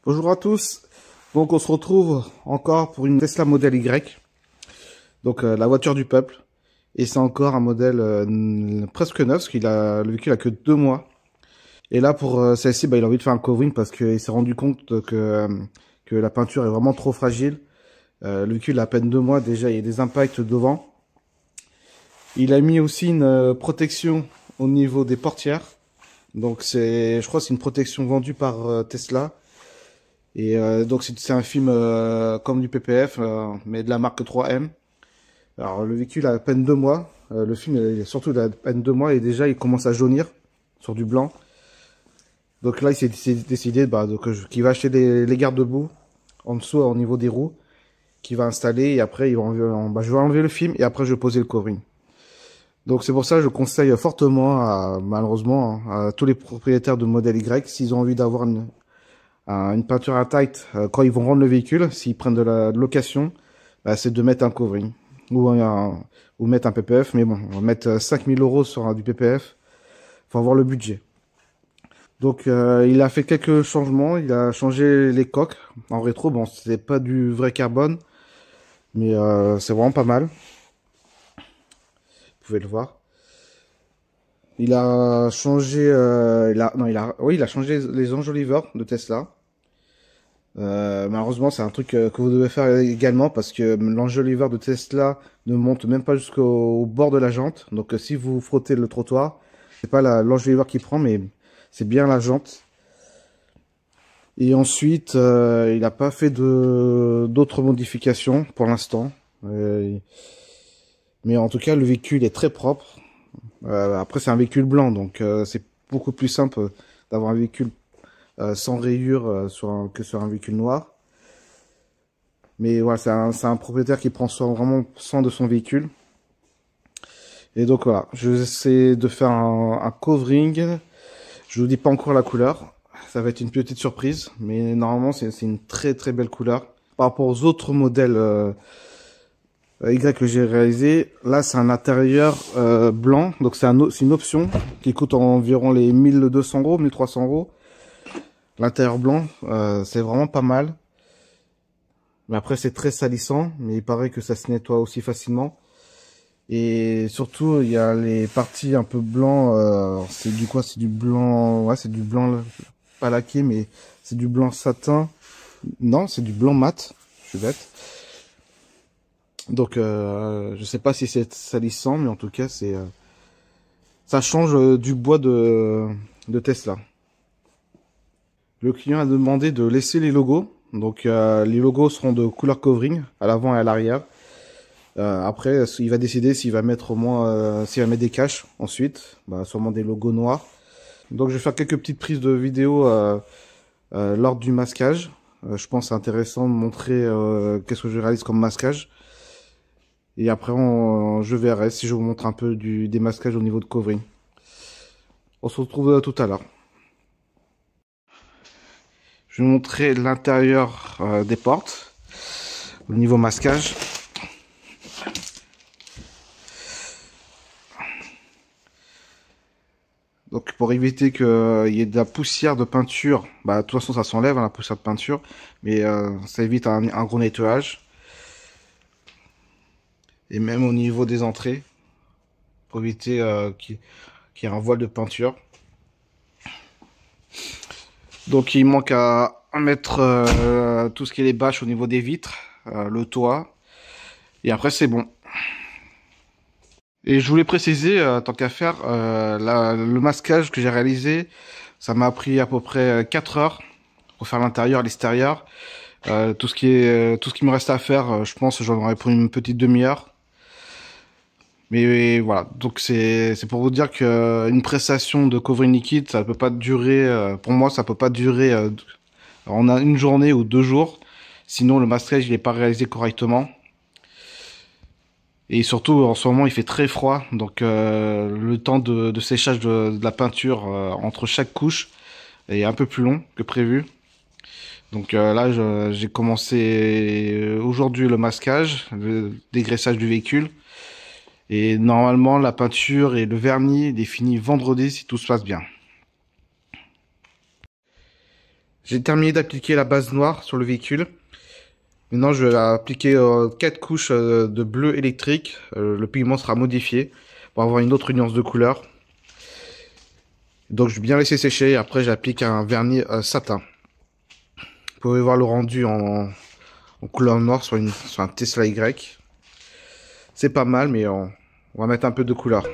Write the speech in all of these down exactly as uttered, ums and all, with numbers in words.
Bonjour à tous. Donc on se retrouve encore pour une Tesla Model Y. Donc euh, la voiture du peuple. Et c'est encore un modèle euh, presque neuf, parce qu'il a le véhicule a que deux mois. Et là pour euh, celle-ci, bah, il a envie de faire un covering parce qu'il s'est rendu compte que, euh, que la peinture est vraiment trop fragile. Euh, le véhicule a à peine deux mois, déjà il y a des impacts devant. Il a mis aussi une euh, protection au niveau des portières. Donc c'est, je crois que c'est une protection vendue par euh, Tesla. Et euh, donc c'est un film euh, comme du P P F, euh, mais de la marque trois M. Alors le véhicule a à peine deux mois. Euh, le film il est surtout à peine deux mois et déjà il commence à jaunir sur du blanc. Donc là il s'est décidé bah, qu'il va acheter des, les garde-boue en dessous au niveau des roues, qu'il va installer et après il va enlever, bah, je vais enlever le film et après je vais poser le covering. Donc c'est pour ça que je conseille fortement, à, malheureusement, à tous les propriétaires de modèle Y, s'ils ont envie d'avoir une une peinture à tight euh, quand ils vont rendre le véhicule, s'ils prennent de la location, bah, c'est de mettre un covering ou un, ou mettre un P P F. Mais bon, on va mettre cinq mille euros sur un, du P P F. Faut avoir le budget. Donc euh, il a fait quelques changements. Il a changé les coques en rétro. Bon, c'est pas du vrai carbone, mais euh, c'est vraiment pas mal. Vous pouvez le voir. Il a changé, euh, il a, non, il a, oui, il a changé les enjoliveurs de Tesla. Euh, malheureusement, c'est un truc euh, que vous devez faire également parce que l'enjoliveur de Tesla ne monte même pas jusqu'au bord de la jante. Donc, euh, si vous frottez le trottoir, c'est pas l'enjoliveur qui prend, mais c'est bien la jante. Et ensuite, euh, il n'a pas fait de d'autres modifications pour l'instant. Euh, mais en tout cas, le véhicule est très propre. Euh, après, c'est un véhicule blanc, donc euh, c'est beaucoup plus simple d'avoir un véhicule euh, sans rayures euh, sur un, que sur un véhicule noir. Mais voilà, c'est un, un propriétaire qui prend soin, vraiment soin de son véhicule. Et donc voilà, je vais essayer de faire un, un covering. Je vous dis pas encore la couleur. Ça va être une petite surprise. Mais normalement, c'est une très très belle couleur. Par rapport aux autres modèles euh, Y que j'ai réalisé, là c'est un intérieur euh, blanc, donc c'est un, une option qui coûte environ les mille deux cents euros, mille trois cents euros. L'intérieur blanc, euh, c'est vraiment pas mal, mais après c'est très salissant, mais il paraît que ça se nettoie aussi facilement. Et surtout il y a les parties un peu blanc, euh, c'est du quoi, c'est du blanc, ouais c'est du blanc pas laqué, mais c'est du blanc satin, non c'est du blanc mat, je suis bête. Donc euh, je sais pas si c'est salissant, mais en tout cas c'est euh, ça change euh, du bois de, de Tesla. Le client a demandé de laisser les logos, donc euh, les logos seront de couleur covering à l'avant et à l'arrière. Euh, après il va décider s'il va mettre au moins euh, s'il va mettre des caches ensuite, bah, sûrement des logos noirs. Donc je vais faire quelques petites prises de vidéo euh, euh, lors du masquage. Euh, je pense que c'est intéressant de montrer euh, qu'est-ce que je réalise comme masquage. Et après, on, je verrai si je vous montre un peu du démasquage au niveau de covering. On se retrouve tout à l'heure. Je vais vous montrer l'intérieur euh, des portes, au niveau masquage. Donc pour éviter qu'il euh, y ait de la poussière de peinture, bah, de toute façon ça s'enlève hein, la poussière de peinture, mais euh, ça évite un, un gros nettoyage. Et même au niveau des entrées, pour éviter euh, qu'il y ait un voile de peinture. Donc il manque à mettre euh, tout ce qui est les bâches au niveau des vitres, euh, le toit, et après c'est bon. Et je voulais préciser, euh, tant qu'à faire, euh, la, le masquage que j'ai réalisé, ça m'a pris à peu près quatre heures pour faire l'intérieur et l'extérieur. Euh, tout ce qui est, tout ce qui me reste à faire, euh, je pense, j'en aurais pour une petite demi-heure. Mais voilà, donc c'est c'est pour vous dire que une prestation de covering liquide, ça peut pas durer. Euh, pour moi, ça peut pas durer. Euh, on a une journée ou deux jours. Sinon, le masquage il est pas réalisé correctement. Et surtout, en ce moment, il fait très froid, donc euh, le temps de, de séchage de, de la peinture euh, entre chaque couche est un peu plus long que prévu. Donc euh, là, j'ai commencé aujourd'hui le masquage, le dégraissage du véhicule. Et normalement, la peinture et le vernis est fini vendredi si tout se passe bien. J'ai terminé d'appliquer la base noire sur le véhicule. Maintenant, je vais appliquer euh, quatre couches euh, de bleu électrique. Euh, le pigment sera modifié pour avoir une autre nuance de couleur. Donc, je vais bien laisser sécher. Et après, j'applique un vernis euh, satin. Vous pouvez voir le rendu en, en couleur noire sur, une, sur un Tesla Y. C'est pas mal, mais on, on va mettre un peu de couleur.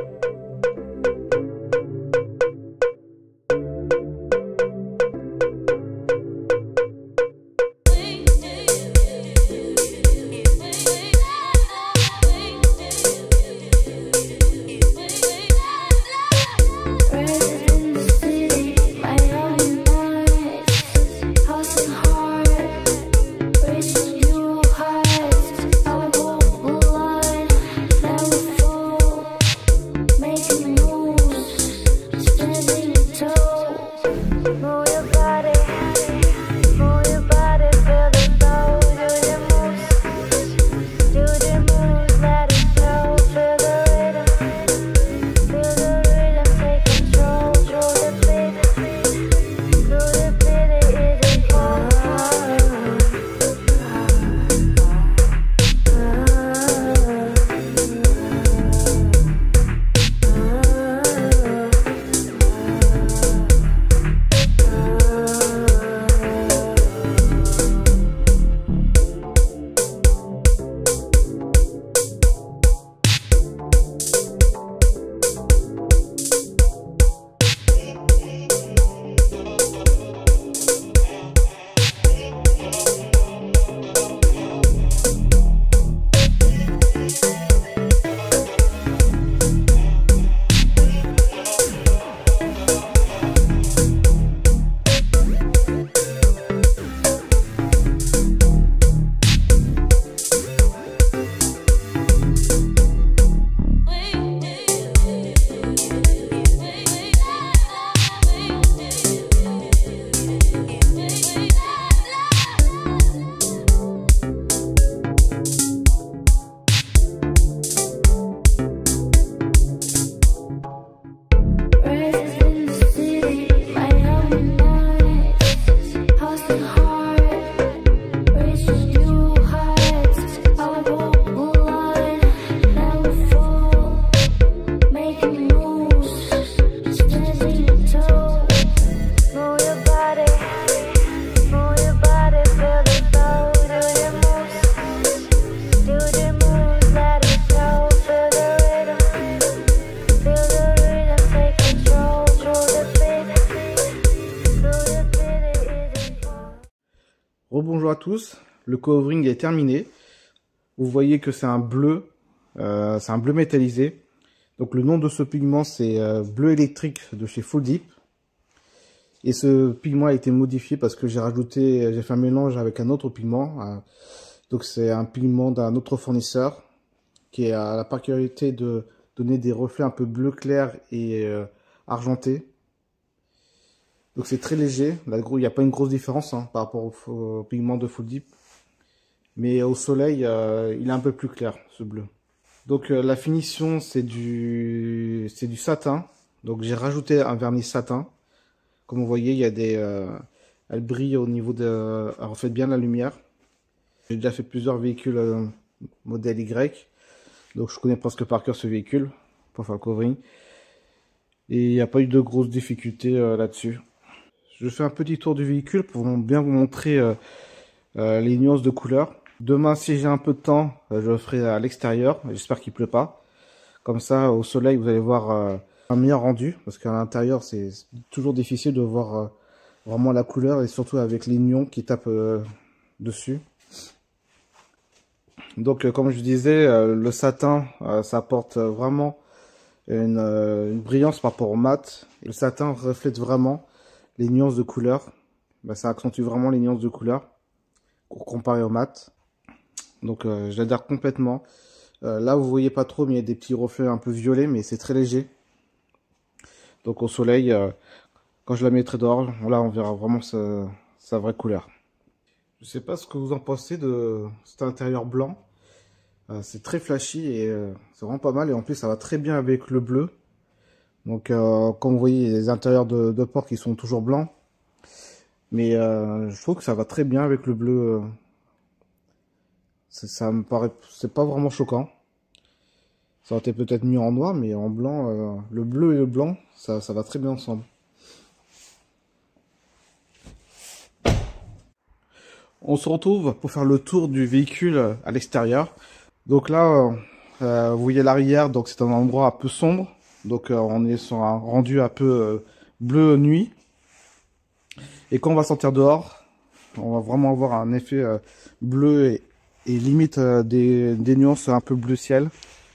Rebonjour à tous, le covering est terminé. Vous voyez que c'est un bleu, euh, c'est un bleu métallisé. Donc le nom de ce pigment c'est euh, bleu électrique de chez Full Deep. Et ce pigment a été modifié parce que j'ai rajouté, j'ai fait un mélange avec un autre pigment. Euh, donc c'est un pigment d'un autre fournisseur qui a la particularité de donner des reflets un peu bleu clair et euh, argenté. Donc c'est très léger, là, il n'y a pas une grosse différence hein, par rapport au, au pigment de Full Deep. Mais au soleil, euh, il est un peu plus clair, ce bleu. Donc euh, la finition, c'est du, c'est du satin. Donc j'ai rajouté un vernis satin. Comme vous voyez, il y a des, euh, elle brille au niveau de, elle reflète bien la lumière. J'ai déjà fait plusieurs véhicules euh, modèle Y. Donc je connais presque par cœur ce véhicule pour faire le covering. Et il n'y a pas eu de grosses difficultés euh, là-dessus. Je fais un petit tour du véhicule pour bien vous montrer euh, euh, les nuances de couleurs. Demain, si j'ai un peu de temps, euh, je le ferai à l'extérieur. J'espère qu'il pleut pas. Comme ça, au soleil, vous allez voir euh, un meilleur rendu. Parce qu'à l'intérieur, c'est toujours difficile de voir euh, vraiment la couleur. Et surtout avec les nions qui tapent euh, dessus. Donc, euh, comme je disais, euh, le satin, euh, ça apporte vraiment une, euh, une brillance par rapport au mat. Et le satin reflète vraiment les nuances de couleur. Ben, ça accentue vraiment les nuances de couleur comparé au mat. Donc euh, je l'adhère complètement. Euh, là vous voyez pas trop, mais il y a des petits reflets un peu violets, mais c'est très léger. Donc au soleil, euh, quand je la mettrai dehors, là on verra vraiment sa, sa vraie couleur. Je sais pas ce que vous en pensez de cet intérieur blanc. Euh, c'est très flashy et euh, c'est vraiment pas mal. Et en plus ça va très bien avec le bleu. Donc euh, comme vous voyez, les intérieurs de, de porte qui sont toujours blancs. Mais euh, je trouve que ça va très bien avec le bleu. euh, ça, ça me paraît, c'est pas vraiment choquant. Ça aurait été peut-être mieux en noir, mais en blanc, euh, le bleu et le blanc, ça, ça va très bien ensemble. On se retrouve pour faire le tour du véhicule à l'extérieur. Donc là, euh, vous voyez l'arrière, donc c'est un endroit un peu sombre. Donc euh, on est sur un rendu un peu euh, bleu nuit. Et quand on va sortir dehors, on va vraiment avoir un effet euh, bleu et, et limite euh, des, des nuances un peu bleu ciel.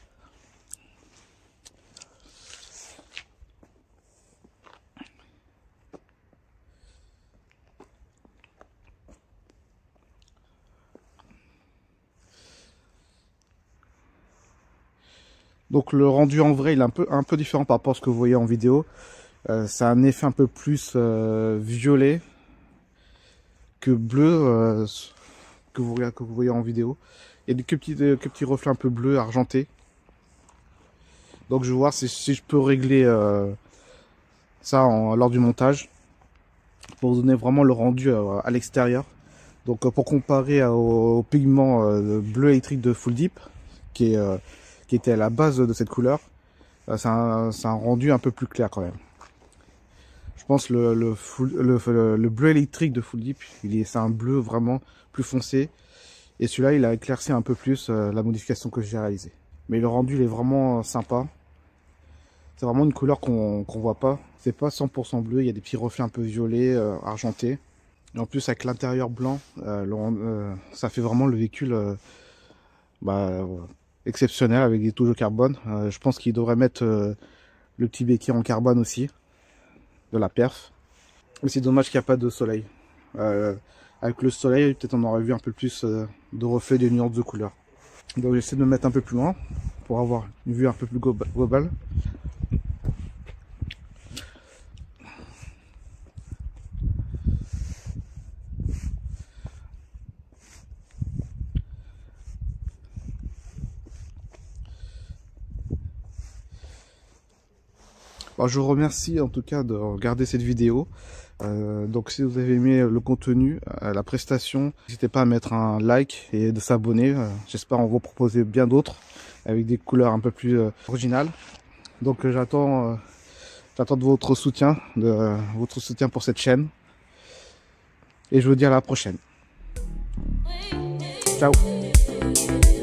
Donc le rendu en vrai, il est un peu, un peu différent par rapport à ce que vous voyez en vidéo. Euh, c'est un effet un peu plus euh, violet que bleu euh, que, vous, que vous voyez en vidéo. Il y a que petits, que petits reflets un peu bleu argentés. Donc je vais voir si, si je peux régler euh, ça en, lors du montage pour vous donner vraiment le rendu euh, à l'extérieur. Donc euh, pour comparer euh, au, au pigment euh, bleu électrique de Full Deep qui, est, euh, qui était à la base de cette couleur, euh, c'est un, un rendu un peu plus clair quand même. Je pense le, le, full, le, le, le bleu électrique de Full Deep, il est, c'est un bleu vraiment plus foncé. Et celui-là, il a éclairci un peu plus euh, la modification que j'ai réalisée. Mais le rendu, il est vraiment sympa. C'est vraiment une couleur qu'on qu'on voit pas. C'est pas cent pour cent bleu, il y a des petits reflets un peu violets, euh, argentés. Et en plus, avec l'intérieur blanc, euh, le, euh, ça fait vraiment le véhicule euh, bah, euh, exceptionnel avec des touches de carbone. Euh, je pense qu'il devrait mettre euh, le petit béquet en carbone aussi, de la perf. Mais c'est dommage qu'il n'y a pas de soleil. Euh, avec le soleil, peut-être on aurait vu un peu plus euh, de reflets, des nuances de couleurs. Donc j'essaie de me mettre un peu plus loin pour avoir une vue un peu plus globale. Bon, je vous remercie en tout cas de regarder cette vidéo. Euh, donc si vous avez aimé le contenu, euh, la prestation, n'hésitez pas à mettre un like et de s'abonner. Euh, J'espère en vous proposer bien d'autres avec des couleurs un peu plus euh, originales. Donc euh, j'attends euh, j'attends de votre soutien, de euh, votre soutien pour cette chaîne. Et je vous dis à la prochaine. Ciao.